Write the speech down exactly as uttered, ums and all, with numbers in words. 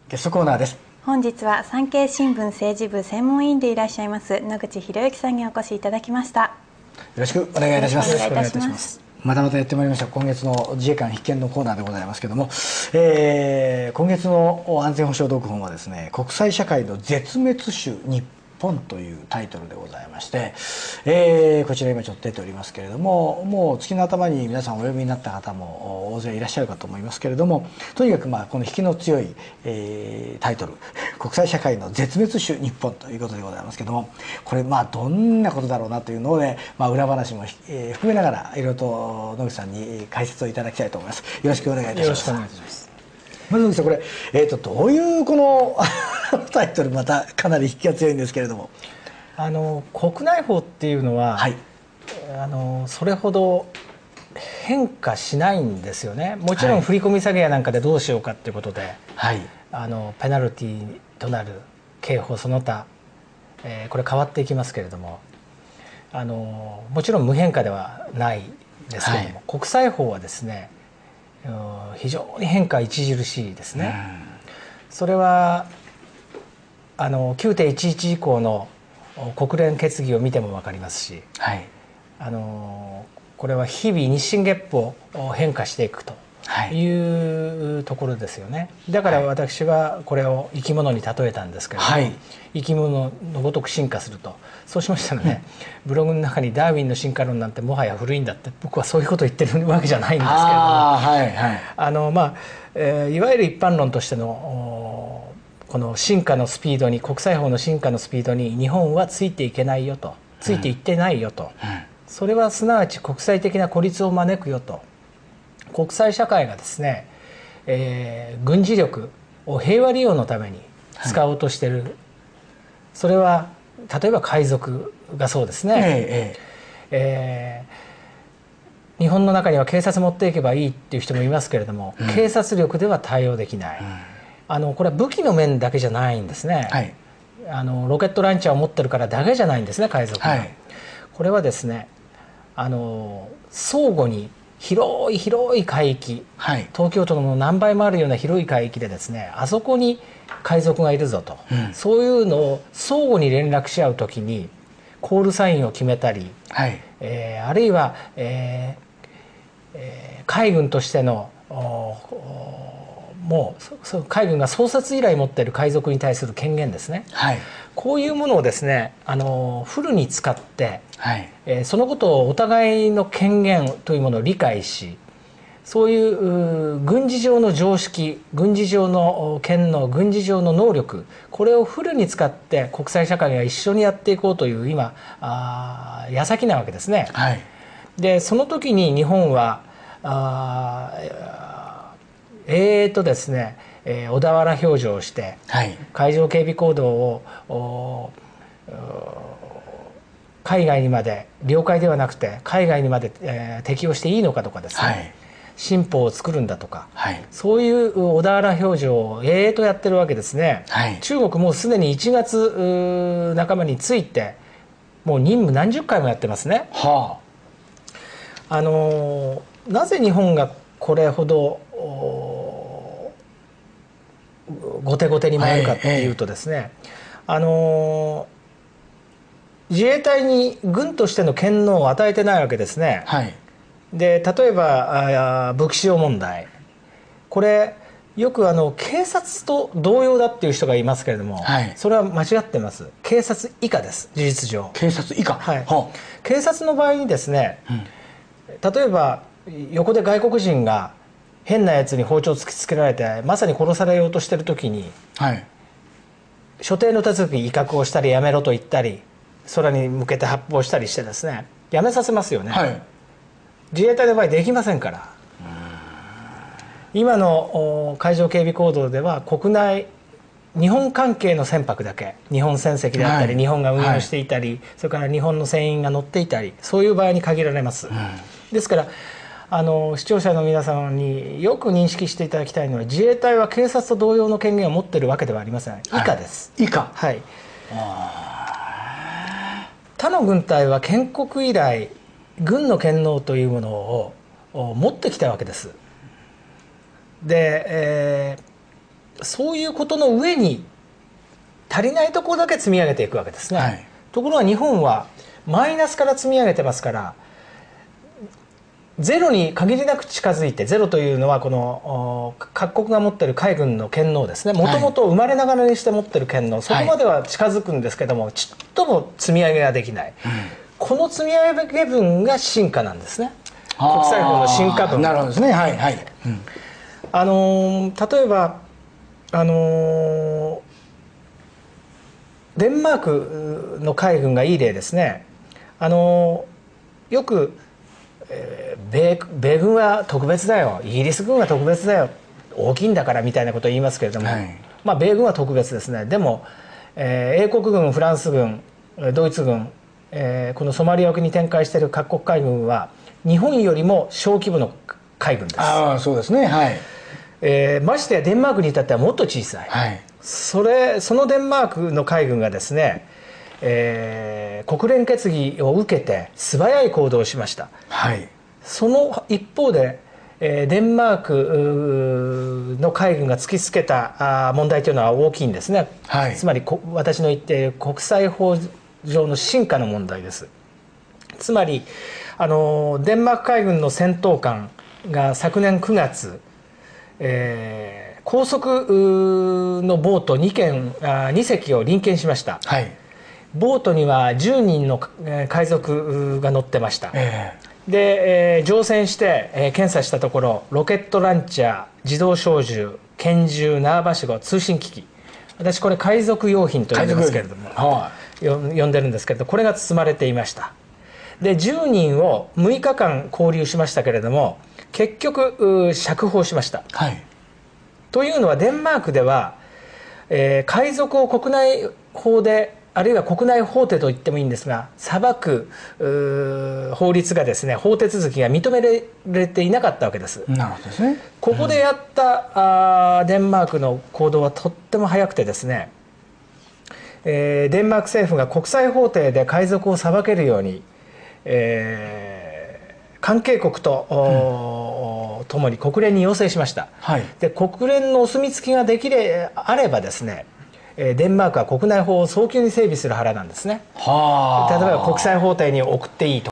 ゲストコーナーです。 本日は産経新聞政治部専門委員でいらっしゃいます野口博之さんにお越しいただきました。よろしくお願いいたします。 よろしくお願いいたします。 またまたやってまいりました今月の自衛官必見のコーナーでございますけども、えー、今月の安全保障読本はですね、国際社会の絶滅種日本というタイトルでございまして、えー、こちら今ちょっと出ておりますけれども、もう月の頭に皆さんお呼びになった方も大勢いらっしゃるかと思いますけれども、とにかくまあこの引きの強い、えー、タイトル国際社会の絶滅種日本ということでございますけども、これまあどんなことだろうなというので、まあ、裏話も、えー、含めながらいろいろと野口さんに解説をいただきたいと思います。よろしくお願いいたします。よろしくお願いいたします。まず野口さん、これ、えー、とどういうこのタイトル、またかなり引きが強いんですけれども、 あの国内法っていうのは、はい、あのそれほど変化しないんですよね。もちろん振り込み詐欺やなんかでどうしようかっていうことで、はい、あのペナルティとなる刑法その他、えー、これ変わっていきますけれども、あのもちろん無変化ではないですけれども、はい、国際法はですね、非常に変化著しいですね。それはあの きゅうてんいちいち 以降の国連決議を見ても分かりますし、はい、あのこれは日々日進月歩変化していくというところですよね。だから私はこれを生き物に例えたんですけれども、はい、生き物のごとく進化すると。そうしましたらね、ブログの中にダーウィンの進化論なんてもはや古いんだって、僕はそういうことを言ってるわけじゃないんですけれども、はいはい、あのまあ、えー、いわゆる一般論としてのこの進化のスピードに、国際法の進化のスピードに日本はついていけないよと、ついていってないよと、うんうん、それはすなわち国際的な孤立を招くよと。国際社会がですね、えー、軍事力を平和利用のために使おうとしている、はい、それは例えば海賊がそうですね、えええー、日本の中には警察持っていけばいいっていう人もいますけれども、うん、警察力では対応できない、うん、あのこれは武器の面だけじゃないんですね、はい、あのロケットランチャーを持ってるからだけじゃないんですね、海賊が、はい、これはですね、あの相互に広い広い海域、はい、東京都の何倍もあるような広い海域でですね、あそこに海賊がいるぞと、うん、そういうのを相互に連絡し合うときにコールサインを決めたり、はい、えー、あるいは、えーえー、海軍としてのもう海軍が創設以来持っている海賊に対する権限ですね、はい、こういうものをですね、あのフルに使って、はい、えー、そのことをお互いの権限というものを理解し、そういう軍事上の常識、軍事上の権能、軍事上の能力、これをフルに使って国際社会が一緒にやっていこうという今あ矢先なわけですね、はい、でその時に日本はあえーとですね、えー、小田原評定をして、はい、海上警備行動を海外にまで、領海ではなくて海外にまで、えー、適用していいのかとかですね、はい、新法を作るんだとか、はい、そういう小田原評定をえーとやってるわけですね、はい、中国もうすでにいちがつ半ばについてもう任務何十回もやってますね、はあ、あのー、なぜ日本がこれほど後手後手に回るかっていうとですね、はい、あのー、自衛隊に軍としての権能を与えてないわけですね、はい、で例えば武器使用問題、これよくあの警察と同様だっていう人がいますけれども、はい、それは間違ってます。警察以下です、事実上。 警察以下、はい、 はあ、警察の場合にですね、うん、例えば横で外国人が変なやつに包丁突きつけられてまさに殺されようとしてる時に、はい、所定の手続き威嚇をしたりやめろと言ったり空に向けて発砲したりしてですね、やめさせますよね、はい、自衛隊の場合できませんから。今の海上警備行動では国内日本関係の船舶だけ、日本船籍であったり、はい、日本が運用していたり、はい、それから日本の船員が乗っていたり、そういう場合に限られます、うん、ですからあの視聴者の皆様によく認識していただきたいのは、自衛隊は警察と同様の権限を持っているわけではありません。以下です、 はい、以下、 はい、他の軍隊は建国以来軍の権能というものを持ってきたわけです。で、えそういうことの上に足りないところだけ積み上げていくわけですね、はい、ところが日本はマイナスから積み上げてますから、ゼロに限りなく近づいて、ゼロというのはこの各国が持っている海軍の権能ですね、もともと生まれながらにして持っている権能、はい、そこまでは近づくんですけども、ちっとも積み上げができない、うん、この積み上げ分が進化なんですね、国際法の進化分。 なるほどですね、はいはい、うん、 あの例えばあのデンマークの海軍がいい例ですね。あのよく、えー、米, 米軍は特別だよ、イギリス軍は特別だよ、大きいんだからみたいなことを言いますけれども、はい、まあ、米軍は特別ですね。でも、えー、英国軍、フランス軍、ドイツ軍、えー、このソマリア沖に展開している各国海軍は日本よりも小規模の海軍です。 ああ、そうですね、はい、 えー、ましてやデンマークに至ってはもっと小さい、はい、それそのデンマークの海軍がですね、えー、国連決議を受けて素早い行動をしました、はい、その一方で、えー、デンマークの海軍が突きつけた問題というのは大きいんですね、はい、つまり私の言っている国際法上の進化の問題です。つまりあのデンマーク海軍の戦闘艦が昨年くがつ、えー、高速のボートにけんあに隻を臨検しました、はい、ボートにはじゅうにんの海賊が乗ってました、えー、で、えー、乗船して、えー、検査したところ、ロケットランチャー、自動小銃、拳銃、縄ばしご、通信機器、私これ海賊用品と呼んでますけれども、はい、呼んでるんですけれど、これが包まれていました。でじゅうにんをむいかかん勾留しましたけれども、結局釈放しました、はい、というのはデンマークでは、えー、海賊を国内法で、あるいは国内法廷と言ってもいいんですが、裁く法律がですね、法手続きが認められていなかったわけです。 なるほどですね。 ここでやった、うん、あデンマークの行動はとっても早くてですね、えー、デンマーク政府が国際法廷で海賊を裁けるように、えー、関係国と、うん、ともに国連に要請しました、はい、で国連のお墨付きができれあればですね、デンマークは国内法を早急に整備する腹なんですね。は例えば国際法廷に送っていいと